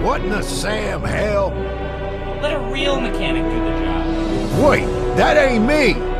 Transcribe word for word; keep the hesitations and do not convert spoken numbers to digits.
What in the Sam hell? Let a real mechanic do the job. Wait, that ain't me!